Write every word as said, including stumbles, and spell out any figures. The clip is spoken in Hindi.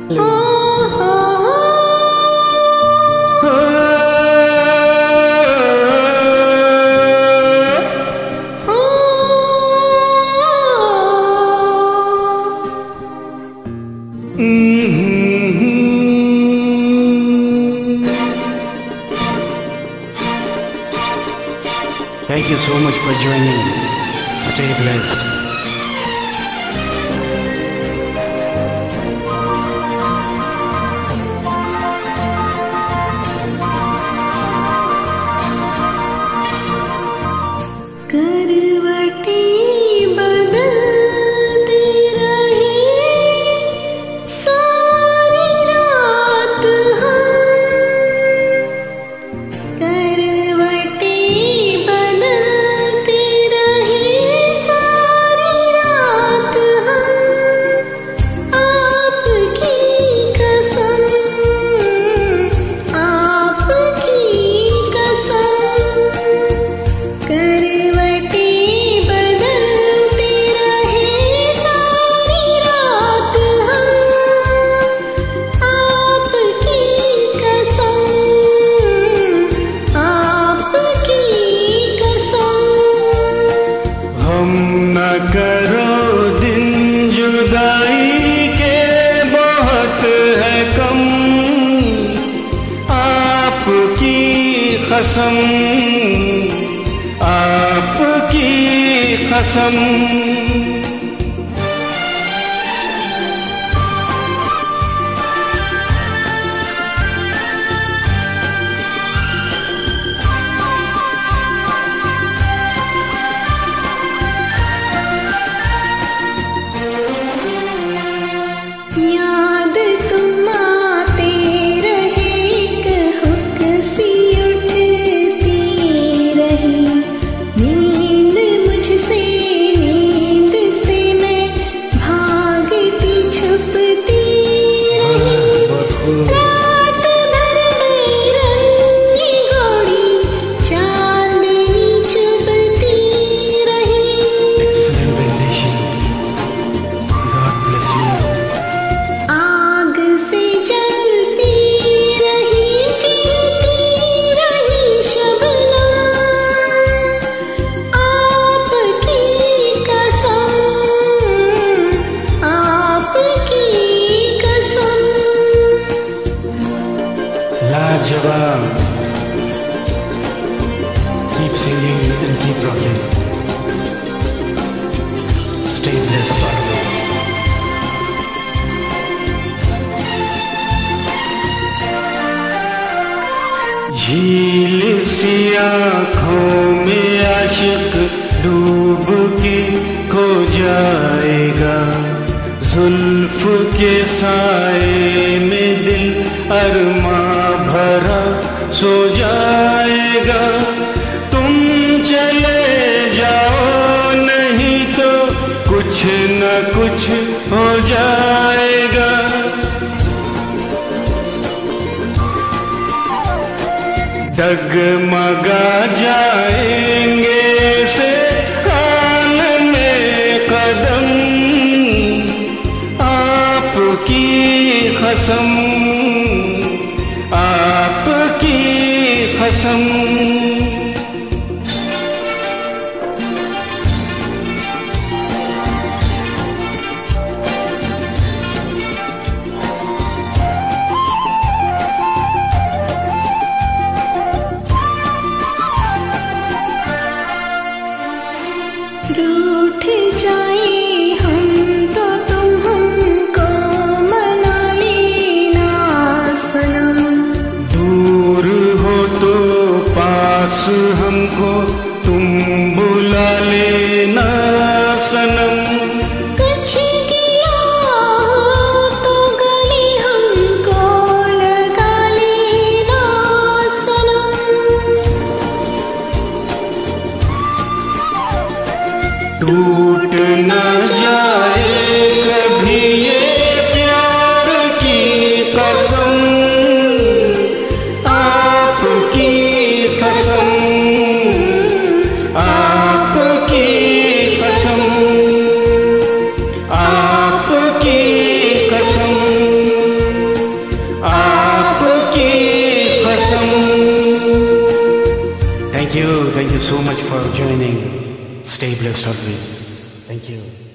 Thank you so much for joining. Stay blessed. कसम आपकी कसम Keep singing and keep rocking. Stay blessed always. झील सी आँखों में आशिक डूब के खो जाएगा, जुल्फ के साए में दिल अरमा भरा सो जाएगा। तुम चले जाओ नहीं तो कुछ न कुछ हो जाएगा। डगमगा जाएंगे से कान में कदम, आपकी कसम आपकी कसम। रूठ जाए हम तो तुम हमको मना लेना सनम, दूर हो तो पास हमको तुम बुला लेना सनम। कुछ किया तो गले हमको लगा लेना सनम। टूट न जाए कभी ये प्यार की कसम, आपकी कसम आपकी कसम आपकी कसम। thank you so much for joining. Stay blessed always. Thank you.